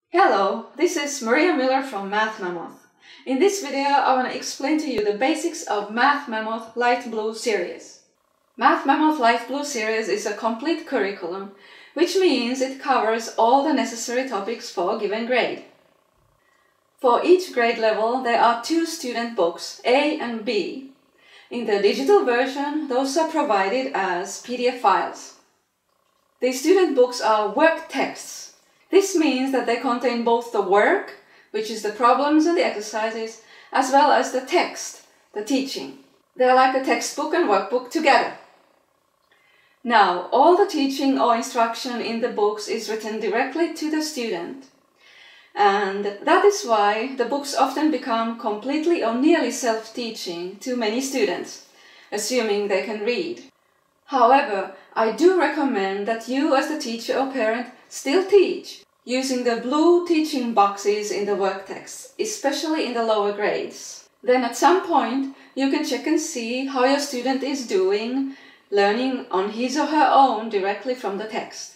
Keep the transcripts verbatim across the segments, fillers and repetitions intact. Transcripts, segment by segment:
Hello, this is Maria Miller from Math Mammoth. In this video, I want to explain to you the basics of Math Mammoth Light Blue series. Math Mammoth Light Blue series is a complete curriculum, which means it covers all the necessary topics for a given grade. For each grade level, there are two student books, A and B. In the digital version, those are provided as P D F files. The student books are work texts. This means that they contain both the work, which is the problems and the exercises, as well as the text, the teaching. They're like a textbook and workbook together. Now, all the teaching or instruction in the books is written directly to the student. And that is why the books often become completely or nearly self-teaching to many students, assuming they can read. However, I do recommend that you as the teacher or parent still teach using the blue teaching boxes in the work text, especially in the lower grades. Then at some point, you can check and see how your student is doing, learning on his or her own directly from the text.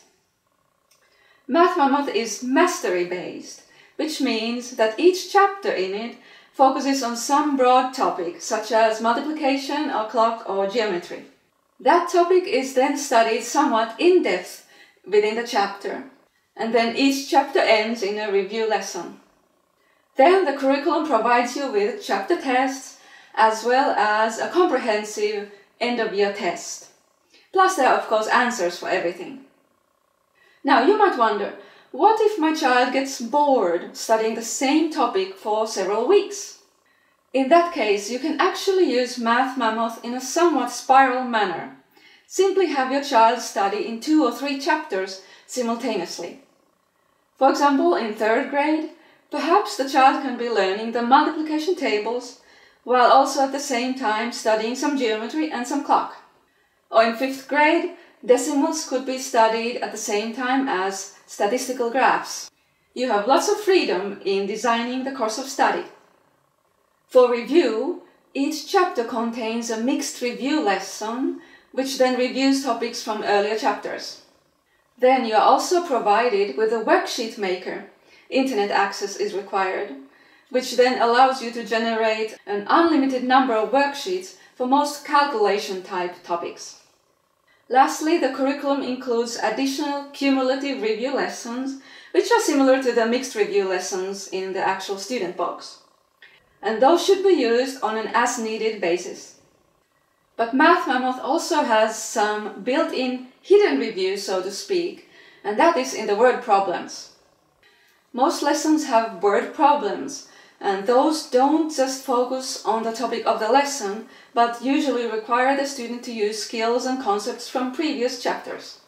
Math Mammoth is mastery-based, which means that each chapter in it focuses on some broad topic, such as multiplication or clock or geometry. That topic is then studied somewhat in depth within the chapter, and then each chapter ends in a review lesson. Then the curriculum provides you with chapter tests as well as a comprehensive end-of-year test. Plus there are of course answers for everything. Now you might wonder, what if my child gets bored studying the same topic for several weeks? In that case, you can actually use Math Mammoth in a somewhat spiral manner. Simply have your child study in two or three chapters simultaneously. For example, in third grade, perhaps the child can be learning the multiplication tables while also at the same time studying some geometry and some clock. Or in fifth grade, decimals could be studied at the same time as statistical graphs. You have lots of freedom in designing the course of study. For review, each chapter contains a mixed review lesson, which then reviews topics from earlier chapters. Then you are also provided with a worksheet maker. Internet access is required, which then allows you to generate an unlimited number of worksheets for most calculation-type topics. Lastly, the curriculum includes additional cumulative review lessons, which are similar to the mixed review lessons in the actual student box. And those should be used on an as-needed basis. But Math Mammoth also has some built-in hidden reviews, so to speak, and that is in the word problems. Most lessons have word problems, and those don't just focus on the topic of the lesson, but usually require the student to use skills and concepts from previous chapters.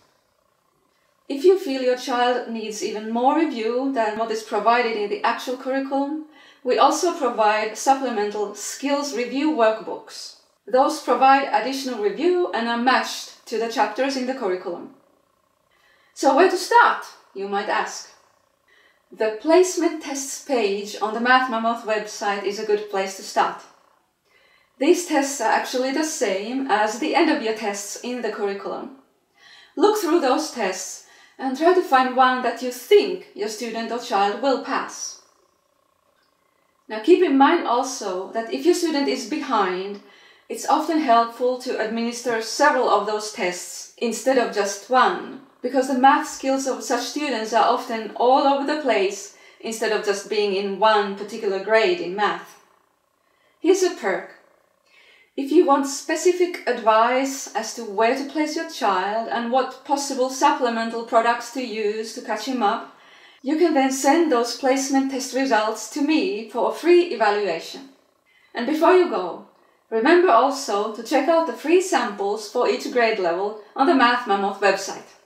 If you feel your child needs even more review than what is provided in the actual curriculum, we also provide supplemental skills review workbooks. Those provide additional review and are matched to the chapters in the curriculum. So where to start, you might ask? The placement tests page on the Math Mammoth website is a good place to start. These tests are actually the same as the end-of-year tests in the curriculum. Look through those tests and try to find one that you think your student or child will pass. Now keep in mind also that if your student is behind, it's often helpful to administer several of those tests instead of just one, because the math skills of such students are often all over the place instead of just being in one particular grade in math. Here's a perk. If you want specific advice as to where to place your child and what possible supplemental products to use to catch him up, you can then send those placement test results to me for a free evaluation. And before you go, remember also to check out the free samples for each grade level on the Math Mammoth website.